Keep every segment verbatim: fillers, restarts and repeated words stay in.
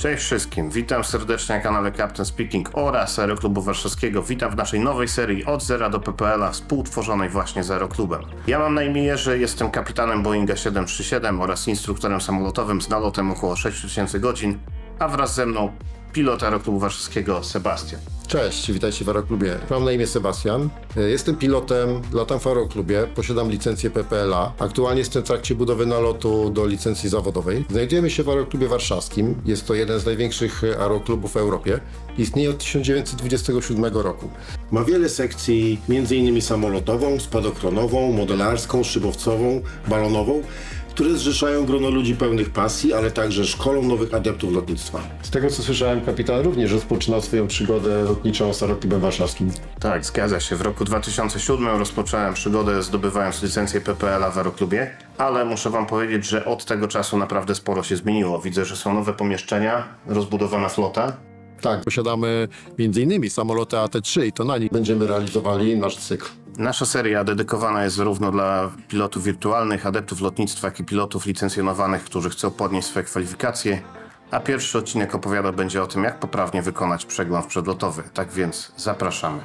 Cześć wszystkim, witam serdecznie na kanale Captain Speaking oraz Aeroklubu Warszawskiego. Witam w naszej nowej serii Od Zera do P P L a, współtworzonej właśnie z Aeroklubem. Ja mam na imię Jerzy, jestem kapitanem Boeinga siedem trzy siedem oraz instruktorem samolotowym z nalotem około sześć tysięcy godzin, a wraz ze mną pilot Aeroklubu Warszawskiego Sebastian. Cześć, witajcie w Aeroklubie. Mam na imię Sebastian. Jestem pilotem, latam w Aeroklubie, posiadam licencję P P L a. Aktualnie jestem w trakcie budowy nalotu do licencji zawodowej. Znajdujemy się w Aeroklubie Warszawskim. Jest to jeden z największych aeroklubów w Europie. Istnieje od tysiąc dziewięćset dwudziestego siódmego roku. Ma wiele sekcji, między innymi samolotową, spadochronową, modelarską, szybowcową, balonową, które zrzeszają grono ludzi pełnych pasji, ale także szkolą nowych adeptów lotnictwa. Z tego co słyszałem, kapitan również rozpoczynał swoją przygodę lotniczą z Aeroklubem Warszawskim. Tak, zgadza się. W roku dwa tysiące siódmym rozpocząłem przygodę zdobywając licencję P P L a w Aeroklubie, ale muszę wam powiedzieć, że od tego czasu naprawdę sporo się zmieniło. Widzę, że są nowe pomieszczenia, rozbudowana flota. Tak, posiadamy między innymi samoloty A T trzy i to na nich będziemy realizowali nasz cykl. Nasza seria dedykowana jest zarówno dla pilotów wirtualnych, adeptów lotnictwa, jak i pilotów licencjonowanych, którzy chcą podnieść swoje kwalifikacje, a pierwszy odcinek opowiada będzie o tym, jak poprawnie wykonać przegląd przedlotowy. Tak więc zapraszamy.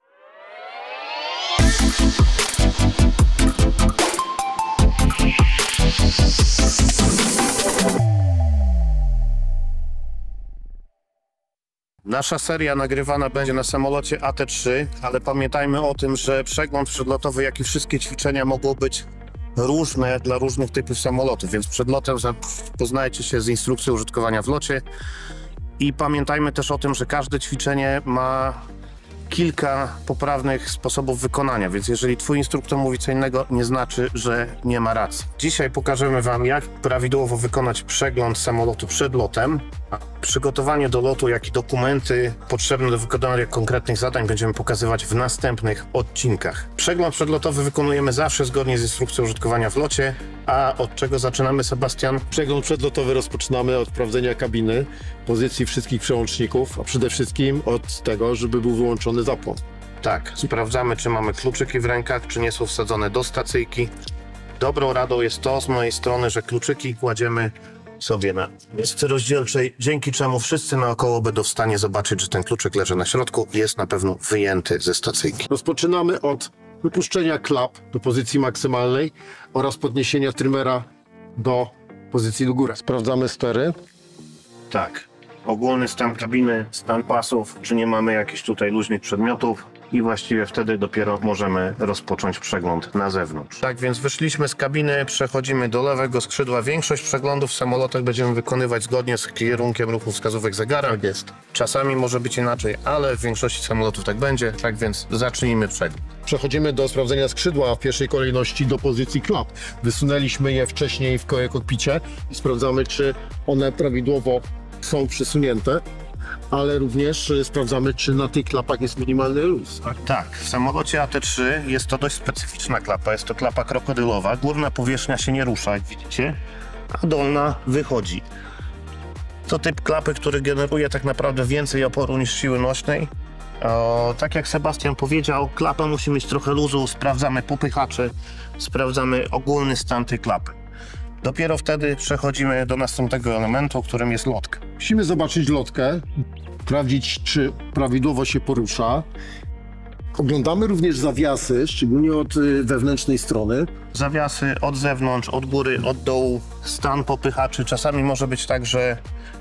Nasza seria nagrywana będzie na samolocie A T trzy, ale pamiętajmy o tym, że przegląd przedlotowy, jak i wszystkie ćwiczenia mogą być różne dla różnych typów samolotów, więc przed lotem poznajcie się z instrukcją użytkowania w locie i pamiętajmy też o tym, że każde ćwiczenie ma kilka poprawnych sposobów wykonania, więc jeżeli twój instruktor mówi co innego, nie znaczy, że nie ma racji. Dzisiaj pokażemy wam, jak prawidłowo wykonać przegląd samolotu przed lotem. Przygotowanie do lotu, jak i dokumenty potrzebne do wykonania konkretnych zadań będziemy pokazywać w następnych odcinkach. Przegląd przedlotowy wykonujemy zawsze zgodnie z instrukcją użytkowania w locie. A od czego zaczynamy, Sebastian? Przegląd przedlotowy rozpoczynamy od sprawdzenia kabiny, pozycji wszystkich przełączników, a przede wszystkim od tego, żeby był wyłączony zapłon. Tak, sprawdzamy, czy mamy kluczyki w rękach, czy nie są wsadzone do stacyjki. Dobrą radą jest to z mojej strony, że kluczyki kładziemy sobie na desce rozdzielczej, dzięki czemu wszyscy naokoło będą w stanie zobaczyć, że ten kluczyk leży na środku i jest na pewno wyjęty ze stacyjki. Rozpoczynamy od wypuszczenia klap do pozycji maksymalnej oraz podniesienia trymera do pozycji do góry. Sprawdzamy stery. Tak, ogólny stan kabiny, stan pasów, czy nie mamy jakichś tutaj luźnych przedmiotów i właściwie wtedy dopiero możemy rozpocząć przegląd na zewnątrz. Tak więc wyszliśmy z kabiny, przechodzimy do lewego skrzydła. Większość przeglądów w samolotach będziemy wykonywać zgodnie z kierunkiem ruchu wskazówek zegara. Tak jest. Czasami może być inaczej, ale w większości samolotów tak będzie, tak więc zacznijmy przegląd. Przechodzimy do sprawdzenia skrzydła, a w pierwszej kolejności do pozycji klap. Wysunęliśmy je wcześniej w kokpicie i sprawdzamy, czy one prawidłowo są przesunięte, ale również sprawdzamy, czy na tych klapach jest minimalny luz. Tak? Tak, w samolocie A T trzy jest to dość specyficzna klapa, jest to klapa krokodylowa. Górna powierzchnia się nie rusza, jak widzicie, a dolna wychodzi. To typ klapy, który generuje tak naprawdę więcej oporu niż siły nośnej. O, tak jak Sebastian powiedział, klapa musi mieć trochę luzu, sprawdzamy popychacze, sprawdzamy ogólny stan tej klapy. Dopiero wtedy przechodzimy do następnego elementu, którym jest lotka. Musimy zobaczyć lotkę, sprawdzić, czy prawidłowo się porusza. Oglądamy również zawiasy, szczególnie od wewnętrznej strony. Zawiasy od zewnątrz, od góry, od dołu, stan popychaczy. Czasami może być tak, że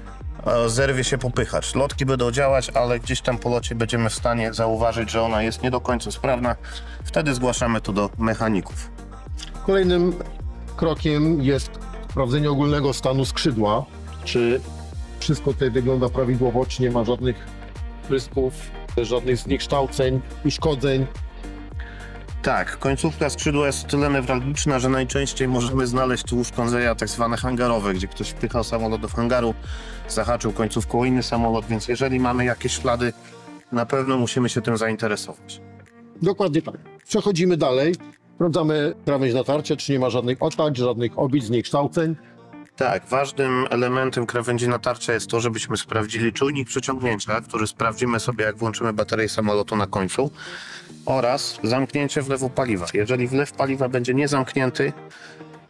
zerwie się popychacz. Lotki będą działać, ale gdzieś tam po locie będziemy w stanie zauważyć, że ona jest nie do końca sprawna. Wtedy zgłaszamy to do mechaników. Kolejnym krokiem jest sprawdzenie ogólnego stanu skrzydła, czy wszystko tutaj wygląda prawidłowo, czy nie ma żadnych prysków, żadnych zniekształceń, uszkodzeń. Tak, końcówka skrzydła jest tyle newralgiczna, że najczęściej możemy znaleźć tu uszkodzenia tak zwane hangarowe, gdzie ktoś wpychał samolot do hangaru, zahaczył końcówką o inny samolot, więc jeżeli mamy jakieś ślady, na pewno musimy się tym zainteresować. Dokładnie tak. Przechodzimy dalej. Sprawdzamy krawędź natarcia, czy nie ma żadnych otarć, żadnych obić, zniekształceń. Tak, ważnym elementem krawędzi natarcia jest to, żebyśmy sprawdzili czujnik przyciągnięcia, który sprawdzimy sobie, jak włączymy baterię samolotu na końcu, oraz zamknięcie wlewu paliwa. Jeżeli wlew paliwa będzie niezamknięty,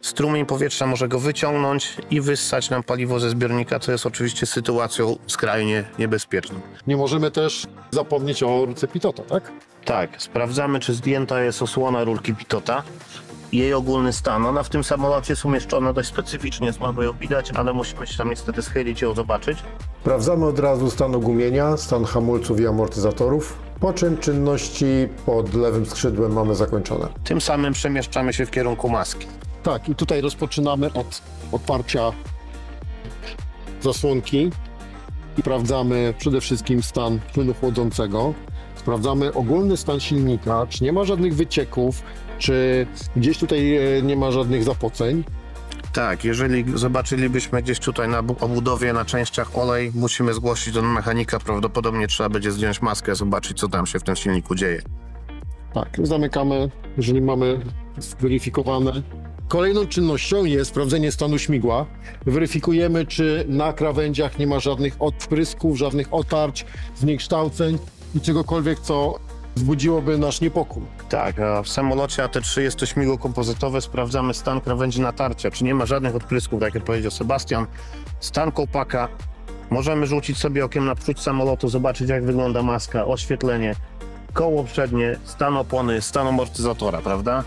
strumień powietrza może go wyciągnąć i wyssać nam paliwo ze zbiornika, co jest oczywiście sytuacją skrajnie niebezpieczną. Nie możemy też zapomnieć o rurce pitota, tak? Tak, sprawdzamy, czy zdjęta jest osłona rurki pitota. Jej ogólny stan. Ona w tym samolocie jest umieszczona dość specyficznie, słabo ją widać, ale musimy się tam niestety schylić i ją zobaczyć. Sprawdzamy od razu stan ogumienia, stan hamulców i amortyzatorów, po czym czynności pod lewym skrzydłem mamy zakończone. Tym samym przemieszczamy się w kierunku maski. Tak, i tutaj rozpoczynamy od otwarcia zasłonki i sprawdzamy przede wszystkim stan płynu chłodzącego. Sprawdzamy ogólny stan silnika, czy nie ma żadnych wycieków, czy gdzieś tutaj nie ma żadnych zapoceń. Tak, jeżeli zobaczylibyśmy gdzieś tutaj na obudowie, na częściach olej, musimy zgłosić do mechanika, prawdopodobnie trzeba będzie zdjąć maskę, zobaczyć, co tam się w tym silniku dzieje. Tak, zamykamy, jeżeli mamy zweryfikowane. Kolejną czynnością jest sprawdzenie stanu śmigła. Weryfikujemy, czy na krawędziach nie ma żadnych odprysków, żadnych otarć, zniekształceń i czegokolwiek, co wzbudziłoby nasz niepokój. Tak, a w samolocie A T trzy jest to śmigło kompozytowe, sprawdzamy stan krawędzi natarcia, czy nie ma żadnych odprysków, tak jak powiedział Sebastian, stan kołpaka. Możemy rzucić sobie okiem na przód samolotu, zobaczyć, jak wygląda maska, oświetlenie, koło przednie, stan opony, stan amortyzatora, prawda?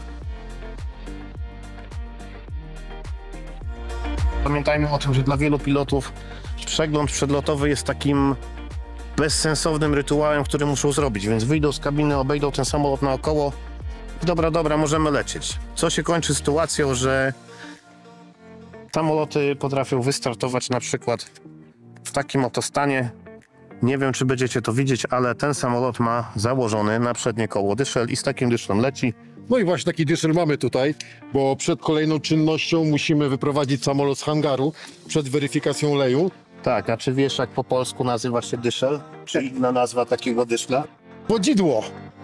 Pamiętajmy o tym, że dla wielu pilotów przegląd przedlotowy jest takim bezsensownym rytuałem, który muszą zrobić, więc wyjdą z kabiny, obejdą ten samolot naokoło. Dobra, dobra, możemy lecieć. Co się kończy sytuacją, że samoloty potrafią wystartować na przykład w takim oto stanie. Nie wiem, czy będziecie to widzieć, ale ten samolot ma założony na przednie koło dyszel i z takim dyszlem leci. No i właśnie taki dyszel mamy tutaj, bo przed kolejną czynnością musimy wyprowadzić samolot z hangaru przed weryfikacją oleju. Tak, a czy wiesz, jak po polsku nazywa się dyszel? Czy inna nazwa takiego dyszla? Wodzidło!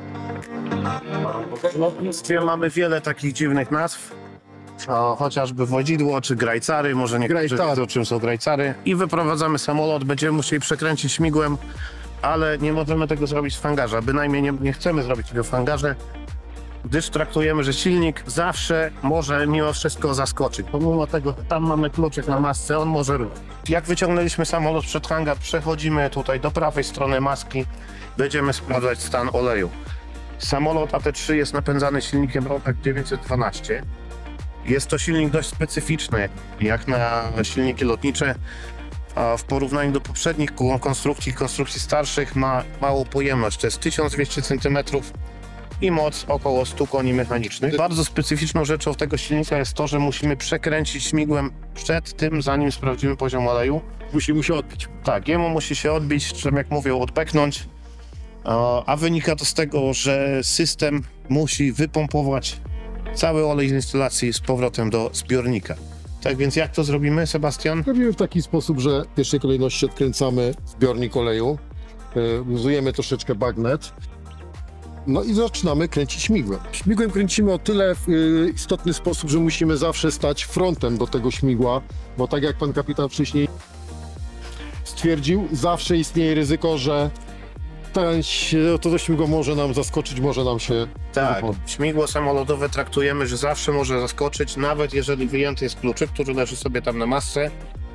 W lotnictwie mamy wiele takich dziwnych nazw. O, chociażby wodzidło czy grajcary, może niektórzy Grajcary. wiedzą, czym są grajcary. I wyprowadzamy samolot, będziemy musieli przekręcić śmigłem, ale nie możemy tego zrobić w hangarze, bynajmniej nie, nie chcemy zrobić tego w hangarze, gdyż traktujemy, że silnik zawsze może mimo wszystko zaskoczyć. Pomimo tego, że tam mamy kluczyk na masce, on może ruszać. Jak wyciągnęliśmy samolot przed hangar, przechodzimy tutaj do prawej strony maski, będziemy sprawdzać stan oleju. Samolot A T trzy jest napędzany silnikiem Rotax dziewięćset dwanaście. Jest to silnik dość specyficzny, jak na silniki lotnicze. A w porównaniu do poprzednich konstrukcji, konstrukcji starszych, ma małą pojemność, to jest tysiąc dwieście centymetrów i moc około stu koni mechanicznych. Bardzo specyficzną rzeczą tego silnika jest to, że musimy przekręcić śmigłem przed tym, zanim sprawdzimy poziom oleju. Musi mu się odbić. Tak, jemu musi się odbić, czym jak mówią, odbeknąć, a wynika to z tego, że system musi wypompować cały olej z instalacji z powrotem do zbiornika. Tak więc jak to zrobimy, Sebastian? Robimy w taki sposób, że w pierwszej kolejności odkręcamy zbiornik oleju, luzujemy troszeczkę bagnet, no i zaczynamy kręcić śmigłem. Śmigłem kręcimy o tyle w y, istotny sposób, że musimy zawsze stać frontem do tego śmigła, bo tak jak pan kapitan wcześniej stwierdził, zawsze istnieje ryzyko, że ten, to, to śmigło może nam zaskoczyć, może nam się... Tak, śmigło samolotowe traktujemy, że zawsze może zaskoczyć, nawet jeżeli wyjęty jest kluczyk, który leży sobie tam na masce.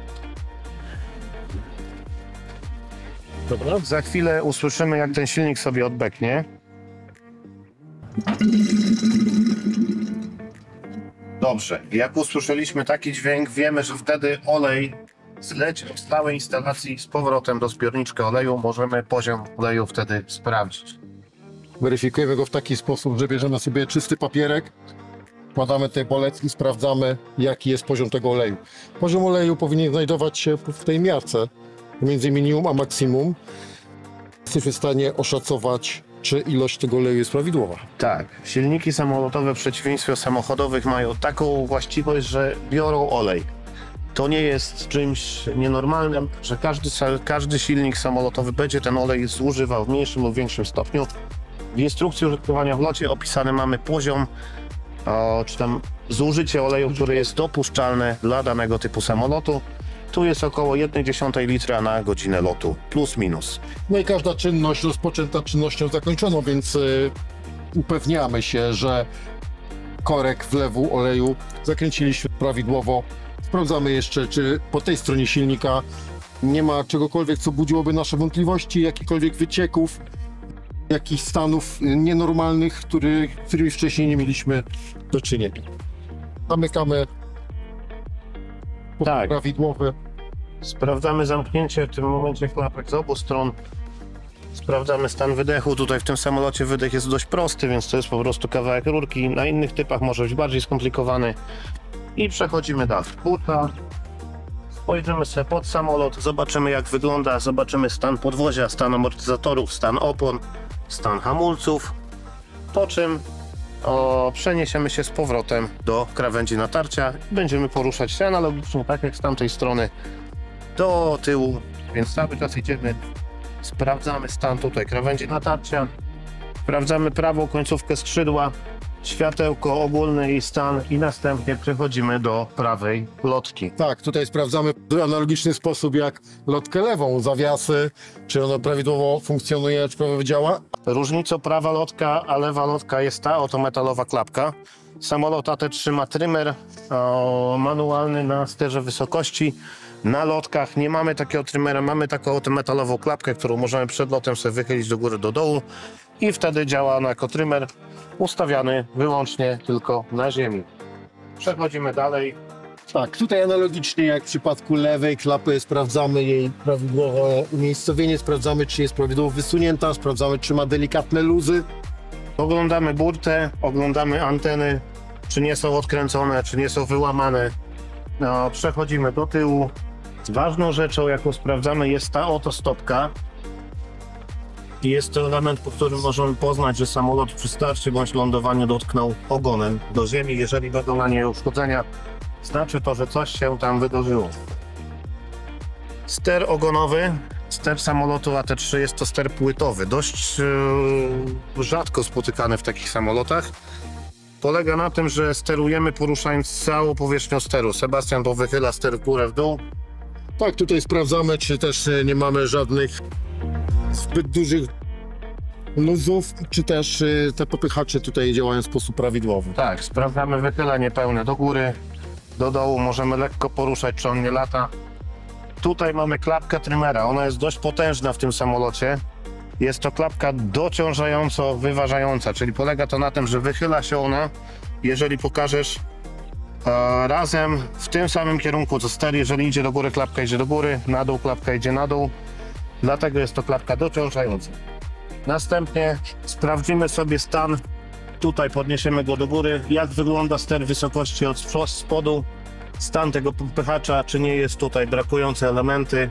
Dobra. Za chwilę usłyszymy, jak ten silnik sobie odbeknie. Dobrze, jak usłyszeliśmy taki dźwięk, wiemy, że wtedy olej zleciał z stałej instalacji z powrotem do zbiorniczka oleju. Możemy poziom oleju wtedy sprawdzić. Weryfikujemy go w taki sposób, że bierzemy sobie czysty papierek, wkładamy te polecki, sprawdzamy, jaki jest poziom tego oleju. Poziom oleju powinien znajdować się w tej miarce między minimum a maksimum. Jesteśmy w stanie oszacować, czy ilość tego oleju jest prawidłowa. Tak, silniki samolotowe w przeciwieństwie do samochodowych mają taką właściwość, że biorą olej. To nie jest czymś nienormalnym, że każdy, każdy silnik samolotowy będzie ten olej zużywał w mniejszym lub większym stopniu. W instrukcji użytkowania w locie opisany mamy poziom, o, czy tam zużycie oleju, które jest dopuszczalne dla danego typu samolotu. Tu jest około jedna dziesiąta litra na godzinę lotu, plus minus. No i każda czynność rozpoczęta czynnością zakończoną, więc y, upewniamy się, że korek wlewu oleju. Zakręciliśmy prawidłowo. Sprawdzamy jeszcze, czy po tej stronie silnika nie ma czegokolwiek, co budziłoby nasze wątpliwości, jakichkolwiek wycieków, jakichś stanów nienormalnych, który, z którymi wcześniej nie mieliśmy do czynienia. Zamykamy Tak. prawidłowe. Sprawdzamy zamknięcie w tym momencie klapek z obu stron. Sprawdzamy stan wydechu. Tutaj w tym samolocie wydech jest dość prosty, więc to jest po prostu kawałek rurki. Na innych typach może być bardziej skomplikowany. I przechodzimy dalej. Buta. Spojrzymy sobie pod samolot, zobaczymy jak wygląda, zobaczymy stan podwozia, stan amortyzatorów, stan opon, stan hamulców. Po czym o, przeniesiemy się z powrotem do krawędzi natarcia i będziemy poruszać się analogicznie, tak jak z tamtej strony, do tyłu, więc cały czas idziemy, sprawdzamy stan tutaj krawędzi natarcia, sprawdzamy prawą końcówkę skrzydła, światełko, ogólny jej stan i następnie przechodzimy do prawej lotki. Tak, tutaj sprawdzamy w analogiczny sposób jak lotkę lewą, zawiasy, czy ona prawidłowo funkcjonuje, czy prawidłowo działa. Różnicą prawa lotka a lewa lotka jest ta oto metalowa klapka. Samolot A T trzy ma trymer o, manualny na sterze wysokości. Na lotkach nie mamy takiego trymera, mamy taką oto metalową klapkę, którą możemy przed lotem sobie wychylić do góry, do dołu i wtedy działa ona jako trymer ustawiany wyłącznie tylko na ziemi. Przechodzimy dalej. Tak, tutaj analogicznie jak w przypadku lewej klapy sprawdzamy jej prawidłowe umiejscowienie, sprawdzamy czy jest prawidłowo wysunięta, sprawdzamy czy ma delikatne luzy. Oglądamy burtę, oglądamy anteny, czy nie są odkręcone, czy nie są wyłamane. No, przechodzimy do tyłu. Ważną rzeczą, jaką sprawdzamy, jest ta oto stopka. I jest to element, po którym możemy poznać, że samolot przy starcie bądź lądowaniu dotknął ogonem do ziemi. Jeżeli będą na niej uszkodzenia, znaczy to, że coś się tam wydarzyło. Ster ogonowy. Ster samolotu A T trzy jest to ster płytowy, dość yy, rzadko spotykany w takich samolotach. Polega na tym, że sterujemy poruszając całą powierzchnią steru. Sebastian powychyla ster w górę, w dół. Tak, tutaj sprawdzamy czy też nie mamy żadnych zbyt dużych luzów, czy też te popychacze tutaj działają w sposób prawidłowy. Tak, sprawdzamy wychylenie pełne do góry, do dołu, możemy lekko poruszać, czy on nie lata. Tutaj mamy klapkę trymera, ona jest dość potężna w tym samolocie. Jest to klapka dociążająco wyważająca, czyli polega to na tym, że wychyla się ona, jeżeli pokażesz e, razem w tym samym kierunku co ster, jeżeli idzie do góry, klapka idzie do góry, na dół, klapka idzie na dół. Dlatego jest to klapka dociążająca. Następnie sprawdzimy sobie stan, tutaj podniesiemy go do góry, jak wygląda ster wysokości od spodu, stan tego popychacza, czy nie jest tutaj brakujące elementy.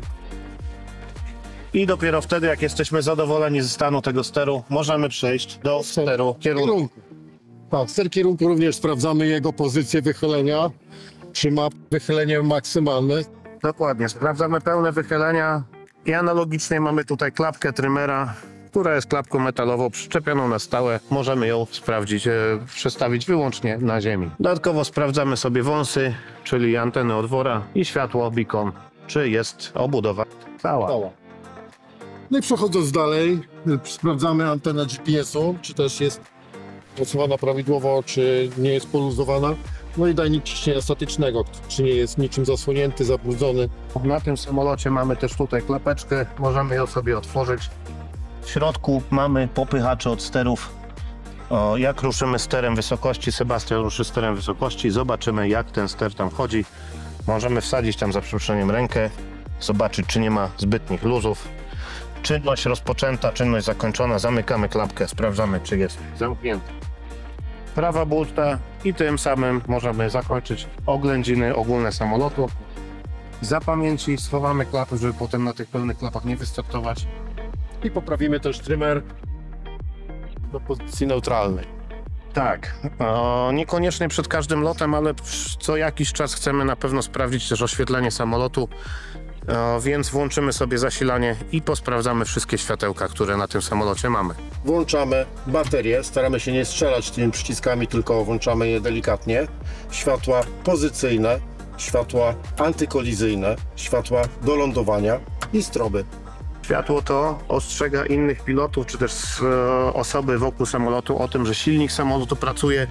I dopiero wtedy, jak jesteśmy zadowoleni ze stanu tego steru, możemy przejść do steru kierunku. Kierunku. Tak, ster kierunku również sprawdzamy jego pozycję wychylenia, czy ma wychylenie maksymalne. Dokładnie, sprawdzamy pełne wychylenia i analogicznie mamy tutaj klapkę trymera, która jest klapką metalową przyczepioną na stałe. Możemy ją sprawdzić, e, przestawić wyłącznie na ziemi. Dodatkowo sprawdzamy sobie wąsy, czyli anteny od wora i światło beacon, czy jest obudowa cała. Cała. No i przechodząc dalej, sprawdzamy antenę G P S u, czy też jest mocowana prawidłowo, czy nie jest poluzowana. No i dajnik ciśnienia statycznego, czy nie jest niczym zasłonięty, zabrudzony. Na tym samolocie mamy też tutaj klapeczkę, możemy ją sobie otworzyć. W środku mamy popychacze od sterów. O, jak ruszymy sterem wysokości, Sebastian ruszy sterem wysokości, zobaczymy jak ten ster tam chodzi. Możemy wsadzić tam za przeproszeniem rękę, zobaczyć czy nie ma zbytnich luzów. Czynność rozpoczęta, czynność zakończona, zamykamy klapkę, sprawdzamy czy jest zamknięta. Prawa burta i tym samym możemy zakończyć oględziny ogólne samolotu. Za pamięci schowamy klapy, żeby potem na tych pełnych klapach nie wystartować. I poprawimy też trymer do pozycji neutralnej. Tak, o, niekoniecznie przed każdym lotem, ale co jakiś czas chcemy na pewno sprawdzić też oświetlenie samolotu, o, więc włączymy sobie zasilanie i posprawdzamy wszystkie światełka, które na tym samolocie mamy. Włączamy baterię, staramy się nie strzelać tymi przyciskami, tylko włączamy je delikatnie. Światła pozycyjne, światła antykolizyjne, światła do lądowania i stroby. Światło to ostrzega innych pilotów, czy też e, osoby wokół samolotu o tym, że silnik samolotu pracuje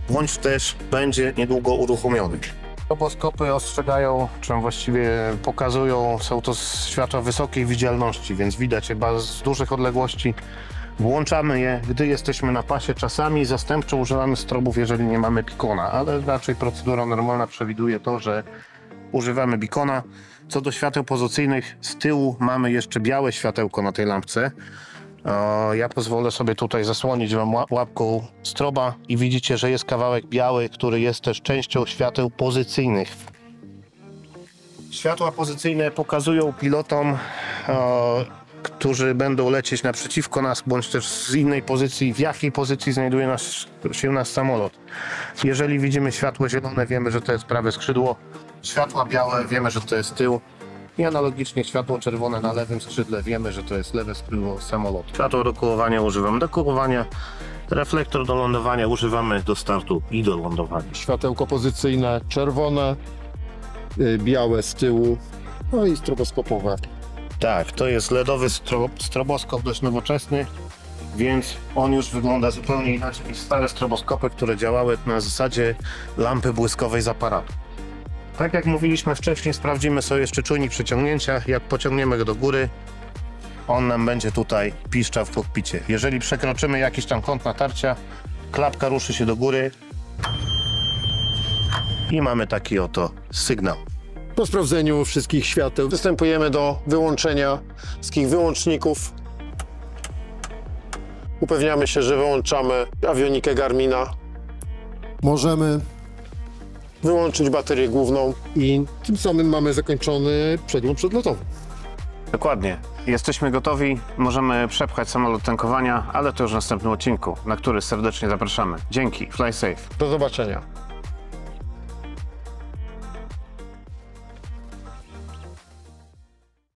bądź też będzie niedługo uruchomiony. Stroboskopy ostrzegają, czy właściwie pokazują, są to światła wysokiej widzialności, więc widać chyba z dużych odległości. Włączamy je, gdy jesteśmy na pasie. Czasami zastępczo używamy strobów, jeżeli nie mamy beacona, ale raczej procedura normalna przewiduje to, że używamy beacona. Co do świateł pozycyjnych, z tyłu mamy jeszcze białe światełko na tej lampce. O, ja pozwolę sobie tutaj zasłonić wam łapką stroba i widzicie, że jest kawałek biały, który jest też częścią świateł pozycyjnych. Światła pozycyjne pokazują pilotom, o, którzy będą lecieć naprzeciwko nas, bądź też z innej pozycji, w jakiej pozycji znajduje nas, się nasz samolot. Jeżeli widzimy światło zielone, wiemy, że to jest prawe skrzydło. Światła białe, wiemy, że to jest tył. I analogicznie światło czerwone na lewym skrzydle, wiemy, że to jest lewe skrzydło samolotu. Światło do kołowania używamy do kołowania, reflektor do lądowania używamy do startu i do lądowania. Światełko pozycyjne czerwone, y, białe z tyłu, no i stroboskopowe. Tak, to jest ledowy stro stroboskop, dość nowoczesny, więc on już wygląda zupełnie inaczej niż stare stroboskopy, które działały na zasadzie lampy błyskowej z aparatu. Tak jak mówiliśmy wcześniej, sprawdzimy sobie jeszcze czujnik przeciągnięcia. Jak pociągniemy go do góry, on nam będzie tutaj piszczał w kokpicie. Jeżeli przekroczymy jakiś tam kąt natarcia, klapka ruszy się do góry i mamy taki oto sygnał. Po sprawdzeniu wszystkich świateł przystępujemy do wyłączenia wszystkich wyłączników. Upewniamy się, że wyłączamy awionikę Garmina. Możemy Wyłączyć baterię główną. i tym samym mamy zakończony przegląd przedlotowy. Dokładnie. Jesteśmy gotowi, możemy przepchać samolot tankowania, ale to już w następnym odcinku, na który serdecznie zapraszamy. Dzięki, fly safe. Do zobaczenia.